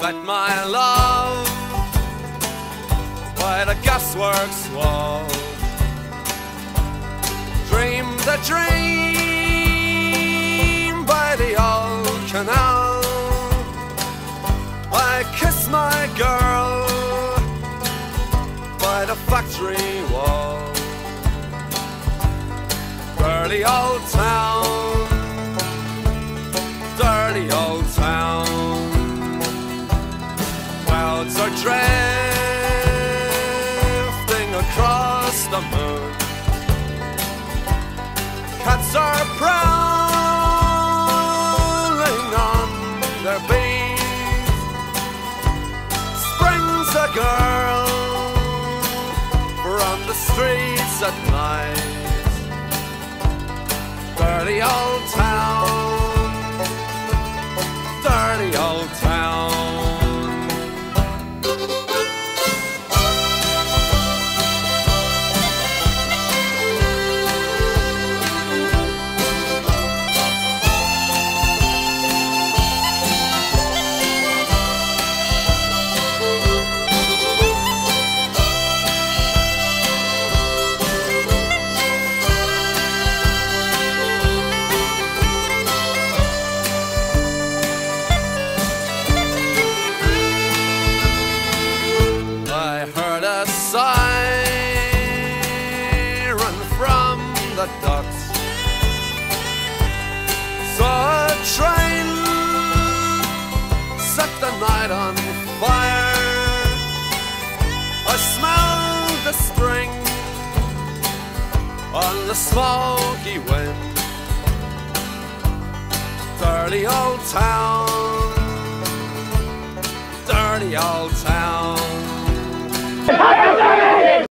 met my love by the gasworks wall. Dreamed a dream by the old canal. I kissed my girl by the factory wall. Dirty old town, dirty old town. Clouds are drifting across the moon. Cats are prowling on their beat. Springs a girl from the streets at night. Dirty old town, dirty old town. Siren from the docks. Saw a train set the night on fire. I smelled the spring on the smoky wind. Dirty old town, dirty old town.